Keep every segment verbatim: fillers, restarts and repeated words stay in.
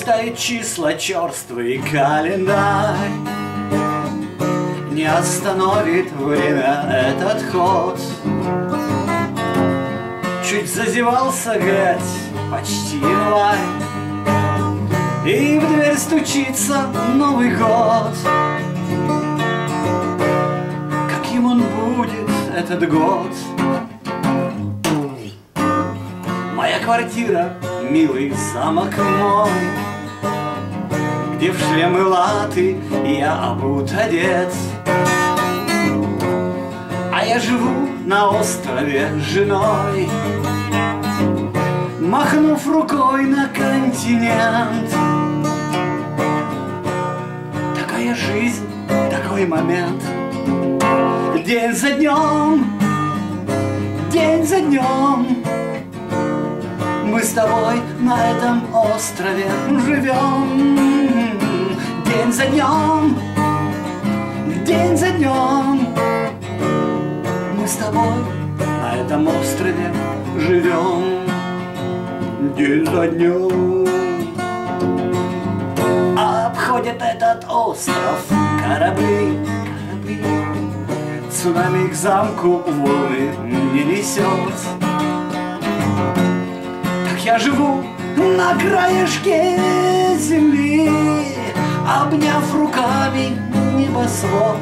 листает числа черствый календарь. Не остановит время этот ход. Чуть зазевался, глядь, почти январь, и в дверь стучится Новый год. Каким он будет, этот год? Моя квартира, милый замок мой, где в шлемы латы я обут одет. А я живу на острове с женой, махнув рукой на континент. Такая жизнь, такой момент. День за днем, день за днем мы с тобой на этом острове живем. День за днем, день за днем мы с тобой на этом острове живем. День за днем обходят этот остров корабли, корабли. Цунами к замку волны не несет. Так я живу на краешке земли, обняв руками небосвод.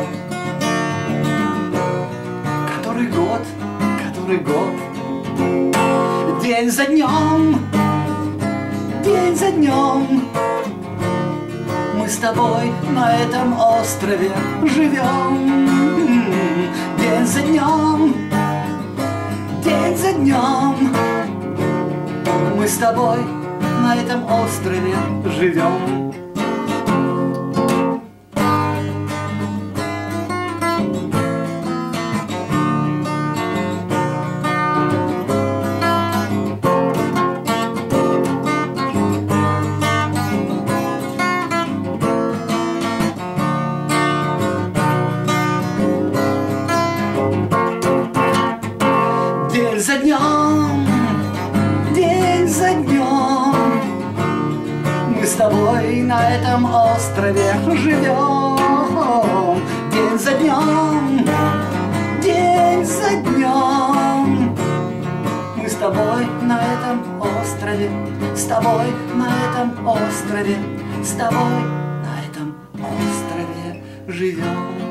Который год, который год, день за днем, день за днем мы с тобой на этом острове живем. День за днем, день за днем мы с тобой на этом острове живем. День за днем, день за днем мы с тобой на этом острове живем. День за днем, день за днем мы с тобой на этом острове, с тобой на этом острове, с тобой на этом острове живем.